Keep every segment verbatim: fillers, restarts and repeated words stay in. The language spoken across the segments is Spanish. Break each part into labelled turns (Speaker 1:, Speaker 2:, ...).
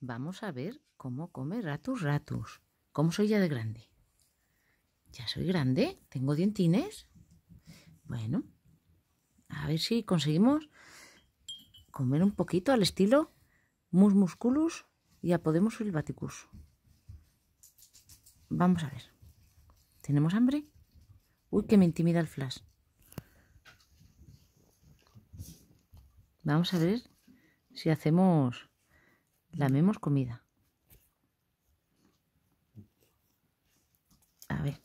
Speaker 1: Vamos a ver cómo come Ratus Ratus. ¿Cómo soy ya de grande? ¿Ya soy grande? ¿Tengo dientines? Bueno, a ver si conseguimos comer un poquito al estilo Mus Musculus y Apodemus Sylvaticus. Vamos a ver. ¿Tenemos hambre? Uy, que me intimida el flash. Vamos a ver si hacemos... Lamemos comida. A ver.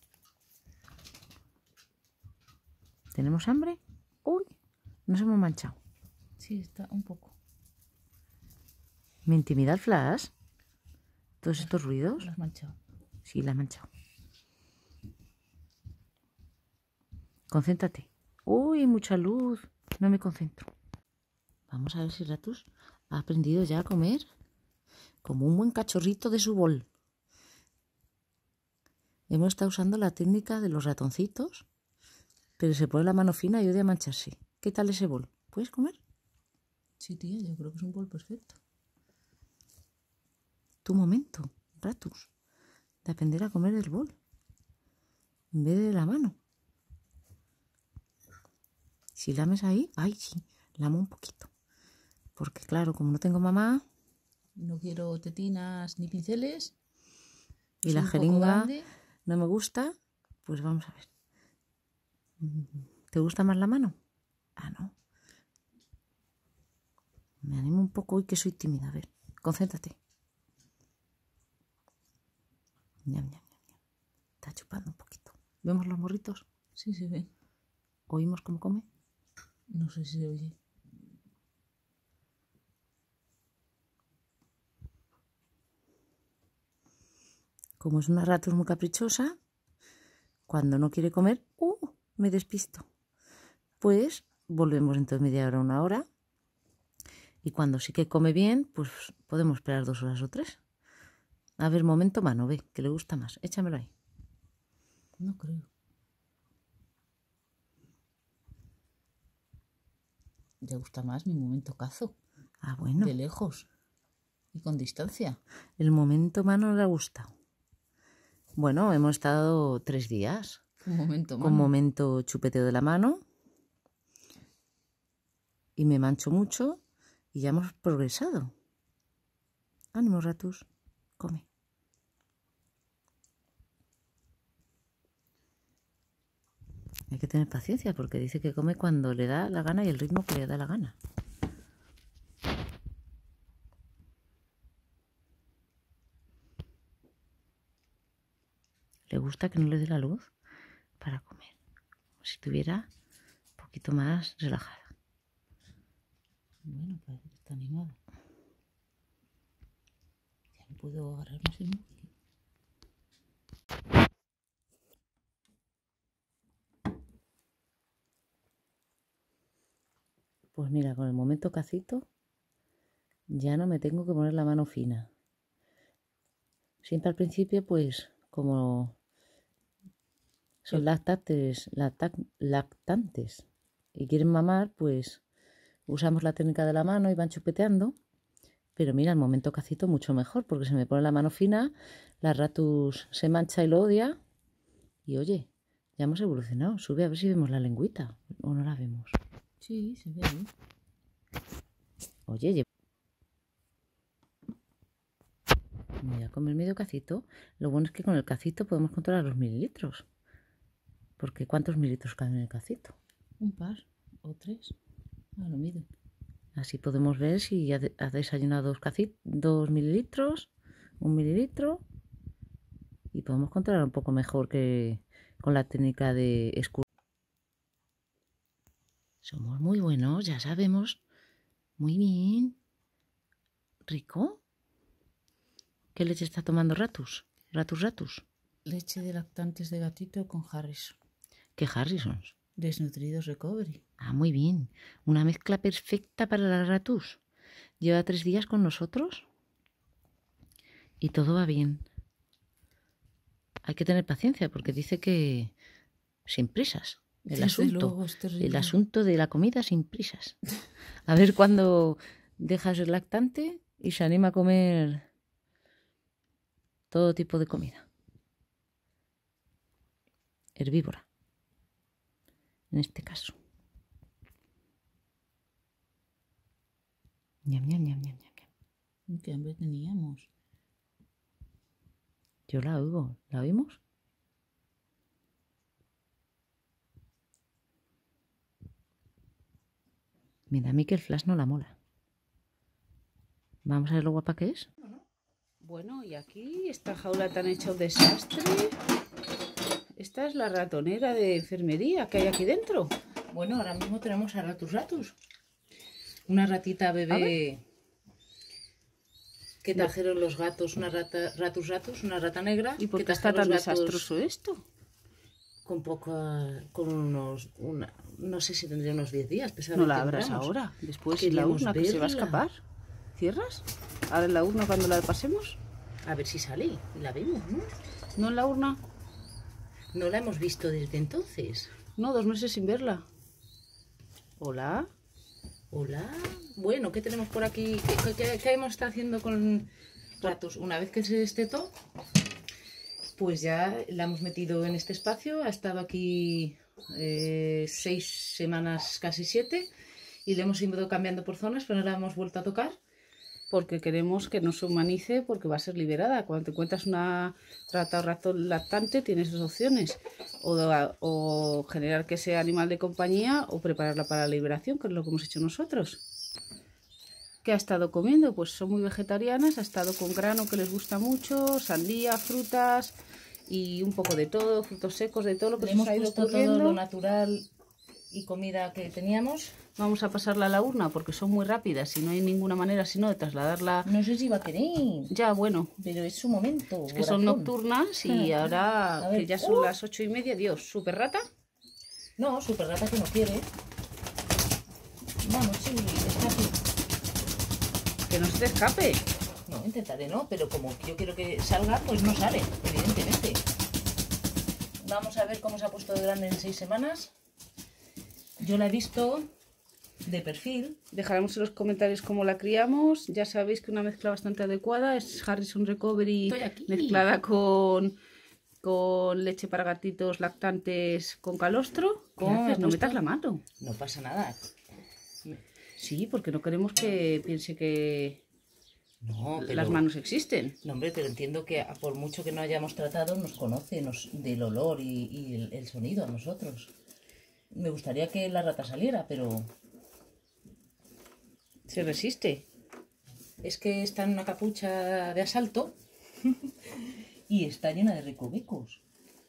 Speaker 1: ¿Tenemos hambre? Uy, nos hemos manchado.
Speaker 2: Sí, está un poco.
Speaker 1: ¿Me intimida el flash? ¿Todos estos ruidos?
Speaker 2: Lo has manchado.
Speaker 1: Sí, la has manchado. Concéntrate. Uy, mucha luz. No me concentro. Vamos a ver si Ratus ha aprendido ya a comer como un buen cachorrito de su bol. Hemos estado usando la técnica de los ratoncitos, pero se pone la mano fina y odia mancharse. ¿Qué tal ese bol? ¿Puedes comer?
Speaker 2: Sí, tía, yo creo que es un bol perfecto.
Speaker 1: Tu momento, Ratus, de aprender a comer del bol en vez de la mano. Si lames ahí, ay sí, lamo un poquito. Porque claro, como no tengo mamá...
Speaker 2: No quiero tetinas ni pinceles.
Speaker 1: Y la jeringa no me gusta, pues vamos a ver. ¿Te gusta más la mano? Ah, no. Me animo un poco hoy que soy tímida. A ver, concéntrate. Ñam, ñam, ñam, ñam. Está chupando un poquito. ¿Vemos los morritos?
Speaker 2: Sí, se ven.
Speaker 1: ¿Oímos cómo come?
Speaker 2: No sé si se oye.
Speaker 1: Como es una Ratus muy caprichosa, cuando no quiere comer, ¡uh! Me despisto. Pues volvemos dentro de media hora, una hora. Y cuando sí que come bien, pues podemos esperar dos horas o tres. A ver, momento mano, ve, que le gusta más. Échamelo ahí.
Speaker 2: No creo. Le gusta más mi momento cazo.
Speaker 1: Ah, bueno.
Speaker 2: De lejos. Y con distancia.
Speaker 1: El momento mano no le ha gustado. Bueno, hemos estado tres días.
Speaker 2: Un momento mano.
Speaker 1: Con momento chupeteo de la mano. Y me mancho mucho. Y ya hemos progresado. Ánimo, Ratus. Come. Hay que tener paciencia porque dice que come cuando le da la gana y el ritmo que le da la gana. Le gusta que no le dé la luz para comer. Como si estuviera un poquito más relajada.
Speaker 2: Bueno, parece que está animada. Ya no puedo agarrar más el móvil.
Speaker 1: Pues mira, con el momento cacito ya no me tengo que poner la mano fina. Siempre al principio, pues, como son lactantes, lacta, lactantes y quieren mamar, pues usamos la técnica de la mano y van chupeteando. Pero mira, el momento cacito mucho mejor, porque se me pone la mano fina, la Ratus se mancha y lo odia. Y oye, ya hemos evolucionado. Sube a ver si vemos la lengüita o no la vemos.
Speaker 2: Sí, se ve bien.
Speaker 1: Oye, lleva... Voy a comer medio cacito. Lo bueno es que con el cacito podemos controlar los mililitros. Porque ¿cuántos mililitros caben en el cacito?
Speaker 2: Un par o tres. Ah, lo mido.
Speaker 1: Así podemos ver si ha, de, ha desayunado dos, cacit, dos mililitros, un mililitro. Y podemos controlar un poco mejor que con la técnica de escurrir. Somos muy buenos, ya sabemos. Muy bien. ¿Rico? ¿Qué leche está tomando Ratus? Ratus Ratus.
Speaker 2: Leche de lactantes de gatito con Harrison.
Speaker 1: ¿Qué Harrisons?
Speaker 2: Desnutridos Recovery.
Speaker 1: Ah, muy bien. Una mezcla perfecta para la Ratus. Lleva tres días con nosotros y todo va bien. Hay que tener paciencia porque dice que sin prisas. El
Speaker 2: Desde
Speaker 1: asunto,
Speaker 2: luego, es terrible.
Speaker 1: el asunto de la comida sin prisas. A ver cuándo deja de ser lactante y se anima a comer todo tipo de comida. Herbívora, en este caso. Ñam, ñam, ñam, ñam, ñam, ñam.
Speaker 2: Qué hambre teníamos.
Speaker 1: Yo la oigo, ¿la oímos? Mira, a mí que el flash no la mola. Vamos a ver lo guapa que es.
Speaker 2: Bueno, y aquí esta jaula tan hecha un desastre. Esta es la ratonera de enfermería que hay aquí dentro.
Speaker 1: Bueno, ahora mismo tenemos a Ratus Ratus. Una ratita bebé que trajeron los gatos, una rata, Ratus Ratus, una rata negra.
Speaker 2: ¿Y por
Speaker 1: que
Speaker 2: qué está
Speaker 1: trajeron
Speaker 2: tan
Speaker 1: los gatos
Speaker 2: desastroso esto?
Speaker 1: Con poca, con unos, una, no sé si tendría unos diez días. pesaba
Speaker 2: No la
Speaker 1: veinte
Speaker 2: abras
Speaker 1: gramos.
Speaker 2: ahora. Después la
Speaker 1: Queríamos
Speaker 2: urna que se va a
Speaker 1: verla.
Speaker 2: escapar. ¿Cierras? Ahora en la urna cuando la pasemos.
Speaker 1: A ver si sale y la vemos, ¿no?
Speaker 2: ¿No en la urna?
Speaker 1: No la hemos visto desde entonces.
Speaker 2: No, dos meses sin verla. Hola.
Speaker 1: Hola. Bueno, ¿qué tenemos por aquí? ¿Qué, qué, qué hemos estado haciendo con Ratus? Una vez que se destetó, pues ya la hemos metido en este espacio. Ha estado aquí eh, seis semanas, casi siete, y le hemos ido cambiando por zonas, pero no la hemos vuelto a tocar.
Speaker 2: Porque queremos que no se humanice, porque va a ser liberada. Cuando te encuentras una rata o ratón lactante, tienes dos opciones. O, o generar que sea animal de compañía o prepararla para la liberación, que es lo que hemos hecho nosotros. ¿Qué ha estado comiendo? Pues son muy vegetarianas, ha estado con grano que les gusta mucho, sandía, frutas y un poco de todo, frutos secos, de todo lo que
Speaker 1: Le
Speaker 2: se nos
Speaker 1: hemos
Speaker 2: ha ido
Speaker 1: puesto
Speaker 2: ocurriendo.
Speaker 1: todo lo natural y comida que teníamos.
Speaker 2: Vamos a pasarla a la urna porque son muy rápidas y no hay ninguna manera sino de trasladarla.
Speaker 1: No sé si va a querer,
Speaker 2: Ya, bueno,
Speaker 1: pero es su momento.
Speaker 2: es que son
Speaker 1: corazón.
Speaker 2: nocturnas y
Speaker 1: Ah.
Speaker 2: ahora
Speaker 1: A ver.
Speaker 2: que ya son
Speaker 1: ¡Uh!
Speaker 2: las ocho y media, Dios, super rata.
Speaker 1: No, super rata que no quiere. Vamos, sí, está aquí.
Speaker 2: Que no se te escape.
Speaker 1: No, intentaré no, pero como yo quiero que salga, pues no sale, evidentemente. Vamos a ver cómo se ha puesto de grande en seis semanas. Yo la he visto de perfil.
Speaker 2: Dejaremos en los comentarios cómo la criamos. Ya sabéis que una mezcla bastante adecuada es Harrison Recovery
Speaker 1: Estoy aquí.
Speaker 2: mezclada con, con leche para gatitos lactantes con calostro. ¿Cómo
Speaker 1: haces?
Speaker 2: no
Speaker 1: ¿No
Speaker 2: metas
Speaker 1: está?
Speaker 2: la mano?
Speaker 1: No pasa nada.
Speaker 2: Sí, porque no queremos que piense que
Speaker 1: No, pero...
Speaker 2: las manos existen.
Speaker 1: No, hombre, pero entiendo que por mucho que no hayamos tratado, nos conoce nos, del olor y, y el, el sonido a nosotros. Me gustaría que la rata saliera, pero
Speaker 2: Se resiste.
Speaker 1: es que está en una capucha de asalto y está llena de recovecos.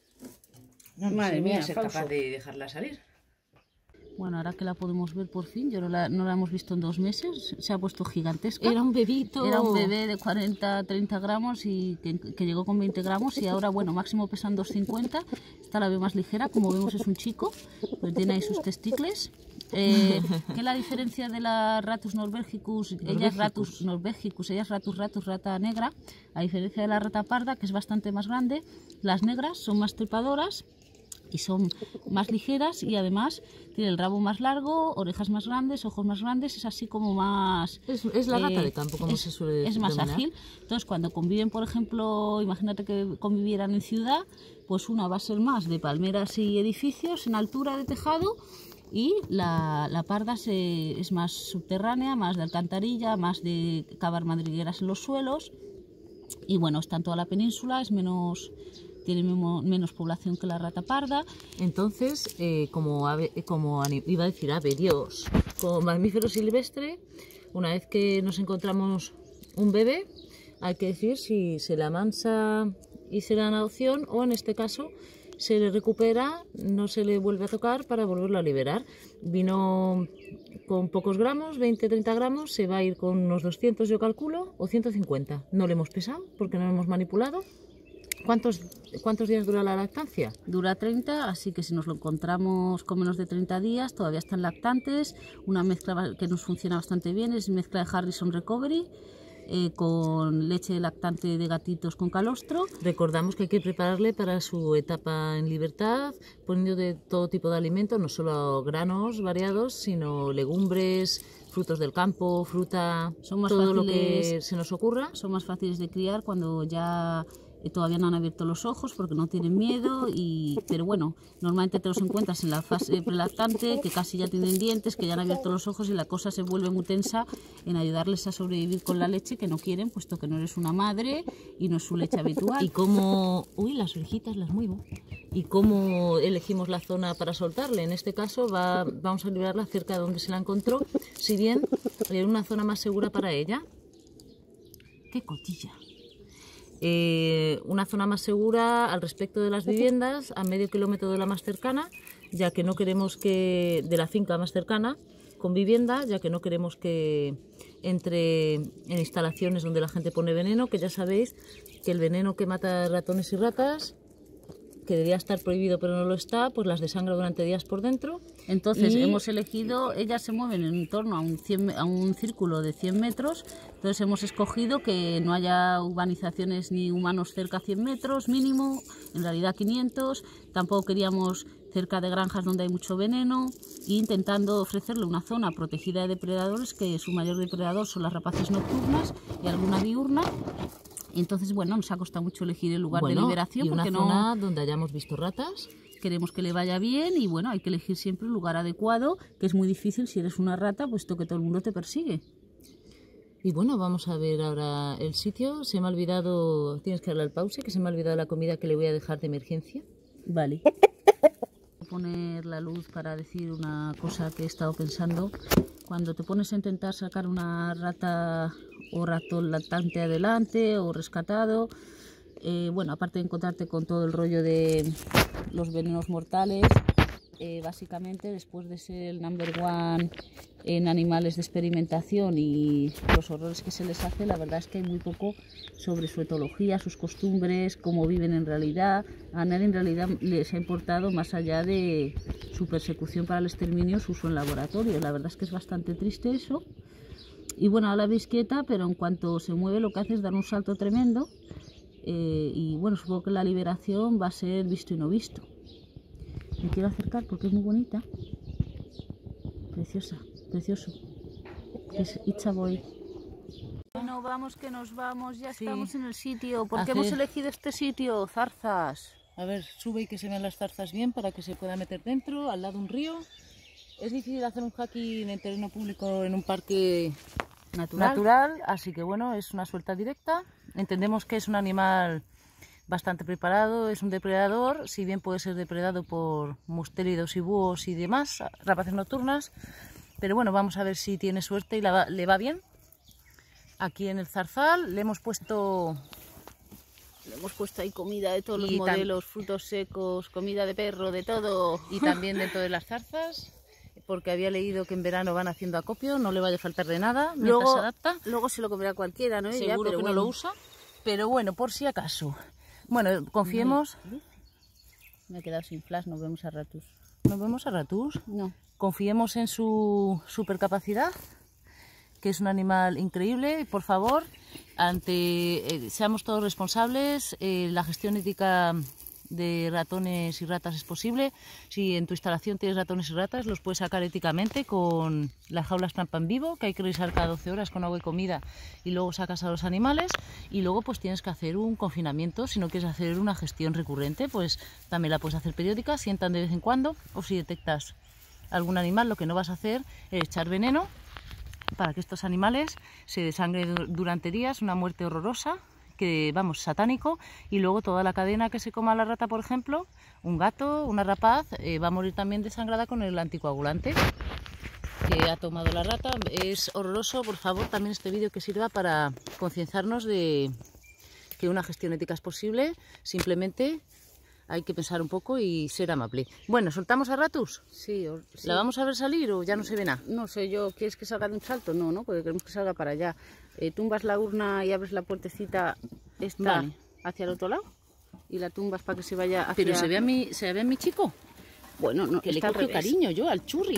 Speaker 1: No, no
Speaker 2: Madre
Speaker 1: sé, voy a
Speaker 2: mía,
Speaker 1: ser
Speaker 2: falso.
Speaker 1: capaz de dejarla salir.
Speaker 2: Bueno, ahora que la podemos ver por fin, yo no la, no la hemos visto en dos meses, se ha puesto gigantesca.
Speaker 1: Era un bebito.
Speaker 2: Era un bebé de cuarenta, treinta gramos y que, que llegó con veinte gramos y ahora, bueno, máximo pesan doscientos cincuenta. Esta la veo más ligera, como vemos es un chico, pues tiene ahí sus testículos. Eh, ¿Qué es la diferencia de la Ratus norvegicus? Ella es Ratus norvegicus, ella es Ratus ratus, rata negra, a diferencia de la rata parda, que es bastante más grande. Las negras son más trepadoras y son más ligeras y además tiene el rabo más largo, orejas más grandes, ojos más grandes, es así como más...
Speaker 3: Es, es la rata
Speaker 2: eh,
Speaker 3: de campo, como
Speaker 2: es,
Speaker 3: se suele
Speaker 2: Es más
Speaker 3: denominar.
Speaker 2: ágil. Entonces, cuando conviven, por ejemplo, imagínate que convivieran en ciudad, pues una va a ser más de palmeras y edificios en altura de tejado y la, la parda se, es más subterránea, más de alcantarilla, más de cavar madrigueras en los suelos. Y bueno, está en toda la península, es menos... tiene memo- menos población que la rata parda.
Speaker 3: Entonces, eh, como, ave, como ani- iba a decir ave, Dios, como mamífero silvestre, una vez que nos encontramos un bebé, hay que decir si se la amansa y se da en adopción o en este caso se le recupera, no se le vuelve a tocar para volverlo a liberar. Vino con pocos gramos, veinte, treinta gramos, se va a ir con unos doscientos yo calculo, o ciento cincuenta. No le hemos pesado porque no lo hemos manipulado. ¿Cuántos, ¿Cuántos días dura la lactancia?
Speaker 2: Dura treinta, así que si nos lo encontramos con menos de treinta días, todavía están lactantes. Una mezcla ba- que nos funciona bastante bien es mezcla de Harrison Recovery eh, con leche lactante de gatitos con calostro.
Speaker 3: Recordamos que hay que prepararle para su etapa en libertad, poniendo de todo tipo de alimentos, no solo granos variados, sino legumbres, frutos del campo, fruta,
Speaker 2: Son más
Speaker 3: todo lo que
Speaker 2: fáciles-
Speaker 3: se nos ocurra.
Speaker 2: Son más fáciles de criar cuando ya eh, todavía no han abierto los ojos porque no tienen miedo, y, pero bueno, normalmente te los encuentras en la fase prelactante, que casi ya tienen dientes, que ya han abierto los ojos y la cosa se vuelve muy tensa en ayudarles a sobrevivir con la leche que no quieren, puesto que no eres una madre y no es su leche habitual.
Speaker 3: Y cómo, uy, las orejitas las muevo. Y cómo elegimos la zona para soltarle. En este caso va, vamos a liberarla cerca de donde se la encontró, si bien en una zona más segura para ella. ¡Qué cotilla! Eh, una zona más segura al respecto de las viviendas, a medio kilómetro de la más cercana, ya que no queremos que, de la finca más cercana, con vivienda, ya que no queremos que entre en instalaciones donde la gente pone veneno, que ya sabéis que el veneno que mata ratones y ratas, que debería estar prohibido pero no lo está, pues las desangra durante días por dentro.
Speaker 2: Entonces
Speaker 3: y...
Speaker 2: hemos elegido, ellas se mueven en torno a un, cien, a un círculo de cien metros, entonces hemos escogido que no haya urbanizaciones ni humanos cerca a cien metros mínimo, en realidad quinientos, tampoco queríamos cerca de granjas donde hay mucho veneno, e intentando ofrecerle una zona protegida de depredadores, que su mayor depredador son las rapaces nocturnas y alguna diurna. Entonces, bueno, nos ha costado mucho elegir el lugar
Speaker 3: bueno,
Speaker 2: de liberación.
Speaker 3: Y una
Speaker 2: porque
Speaker 3: zona
Speaker 2: no
Speaker 3: donde hayamos visto ratas.
Speaker 2: Queremos que le vaya bien y bueno, hay que elegir siempre un lugar adecuado, que es muy difícil si eres una rata, puesto que todo el mundo te persigue.
Speaker 3: Y bueno, vamos a ver ahora el sitio. Se me ha olvidado, tienes que darle al pause, que se me ha olvidado la comida que le voy a dejar de emergencia.
Speaker 2: Vale. Voy a poner la luz para decir una cosa que he estado pensando. Cuando te pones a intentar sacar una rata o ratón lactante adelante o rescatado, eh, bueno, aparte de encontrarte con todo el rollo de los venenos mortales, eh, básicamente después de ser el number one en animales de experimentación y los horrores que se les hace, la verdad es que hay muy poco sobre su etología, sus costumbres, cómo viven en realidad. A nadie en realidad les ha importado, más allá de su persecución para el exterminio, su uso en laboratorio. La verdad es que es bastante triste eso. Y bueno, ahora la veis quieta, pero en cuanto se mueve lo que hace es dar un salto tremendo. Eh, y bueno, supongo que la liberación va a ser visto y no visto. Me quiero acercar porque es muy bonita. Preciosa, precioso. Es It's a Boy. Bueno, vamos que nos vamos, ya
Speaker 3: Sí.
Speaker 2: estamos en el sitio. ¿Por qué
Speaker 3: Hacer-
Speaker 2: hemos elegido este sitio? Zarzas.
Speaker 3: A ver, sube y que se vean las zarzas bien para que se pueda meter dentro, al lado de un río. Es difícil hacer un hiking en terreno público en un parque
Speaker 2: Natural.
Speaker 3: natural, así que bueno, es una suelta directa. Entendemos que es un animal bastante preparado, es un depredador, si bien puede ser depredado por mustélidos y búhos y demás, rapaces nocturnas, pero bueno, vamos a ver si tiene suerte y la va- le va bien. Aquí en el zarzal le hemos puesto,
Speaker 2: Le hemos puesto ahí comida de todos los
Speaker 3: Y tam-
Speaker 2: modelos, frutos secos, comida de perro, de todo.
Speaker 3: y también dentro de las zarzas, porque había leído que en verano van haciendo acopio, no le vaya a faltar de nada mientras
Speaker 2: Luego,
Speaker 3: se adapta.
Speaker 2: luego se lo comerá cualquiera, ¿no? Ella,
Speaker 3: Seguro
Speaker 2: pero
Speaker 3: que
Speaker 2: bueno.
Speaker 3: no lo usa, pero bueno, por si acaso. Bueno, confiemos.
Speaker 2: Me he quedado sin flash, nos vemos a ratos.
Speaker 3: Nos vemos a ratus.
Speaker 2: No.
Speaker 3: Confiemos en su supercapacidad, que es un animal increíble. Por favor, ante eh, seamos todos responsables. Eh, la gestión ética de ratones y ratas es posible. Si en tu instalación tienes ratones y ratas, los puedes sacar éticamente con las jaulas trampa en vivo, que hay que revisar cada doce horas con agua y comida, y luego sacas a los animales. Y luego pues tienes que hacer un confinamiento. Si no quieres hacer una gestión recurrente, pues también la puedes hacer periódica, sientan de vez en cuando, o si detectas algún animal, lo que no vas a hacer es echar veneno para que estos animales se desangren durante días, una muerte horrorosa, que vamos, satánico, y luego toda la cadena que se coma la rata, por ejemplo, un gato, una rapaz, eh, va a morir también desangrada con el anticoagulante que ha tomado la rata. Es horroroso. Por favor, también este vídeo que sirva para concienciarnos de que una gestión ética es posible, simplemente hay que pensar un poco y ser amable. Bueno, ¿soltamos a Ratus?
Speaker 2: Sí, o- sí.
Speaker 3: ¿La vamos a ver salir o ya no se ve nada?
Speaker 2: No sé yo, ¿quieres que salga de un salto? No, ¿no? Porque queremos que salga para allá. Eh, tumbas la urna y abres la puertecita esta
Speaker 3: Vale.
Speaker 2: hacia el otro lado y la tumbas para que se vaya hacia...
Speaker 3: Pero se ve a mi, se ve a mi chico,
Speaker 2: Bueno, no,
Speaker 3: que le
Speaker 2: está al
Speaker 3: cogió
Speaker 2: revés.
Speaker 3: cariño yo al churri.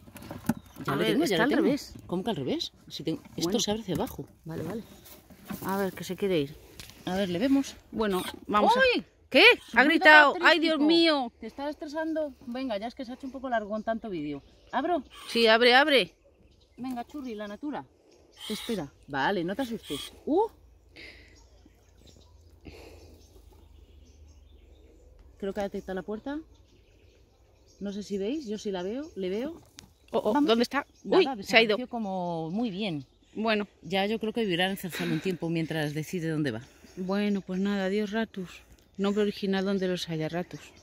Speaker 3: Ya
Speaker 2: A
Speaker 3: lo
Speaker 2: ver,
Speaker 3: tengo, ya
Speaker 2: está
Speaker 3: lo
Speaker 2: al
Speaker 3: tengo.
Speaker 2: revés.
Speaker 3: ¿Cómo que al revés? Si tengo- Esto
Speaker 2: Bueno.
Speaker 3: se abre hacia abajo.
Speaker 2: Vale, vale. A ver, que se quiere ir.
Speaker 3: A ver, le vemos.
Speaker 2: Bueno, vamos
Speaker 3: ¡Uy!
Speaker 2: a... ¿Qué? Ha
Speaker 3: Muy
Speaker 2: gritado. ¡Ay, Dios
Speaker 3: característico.
Speaker 2: mío!
Speaker 3: ¿Te estás estresando? Venga, ya es que se ha hecho un poco largo con tanto vídeo. ¿Abro?
Speaker 2: Sí, abre, abre.
Speaker 3: Venga, churri, la natura. Te espera. Vale, no te asustes. ¡Uh!
Speaker 1: creo que ha detectado la puerta. No sé si veis, yo sí la veo, le veo.
Speaker 4: Oh, oh,
Speaker 1: Vamos.
Speaker 4: ¿dónde está? Uy,
Speaker 1: Nada,
Speaker 4: se ha ido.
Speaker 1: desapareció como muy bien.
Speaker 4: Bueno,
Speaker 1: Ya yo creo que vivirá encerrado un tiempo mientras decide dónde va.
Speaker 4: bueno, pues nada, adiós ratus. Nombre original donde los haya, ratus.